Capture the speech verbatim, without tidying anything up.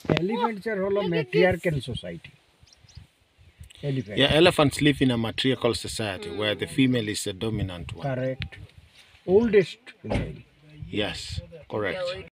Elephants are all a matriarchal society. Elephants. Yeah, elephants live in a matriarchal society where the female is the dominant one. Correct. Oldest. Yes, correct.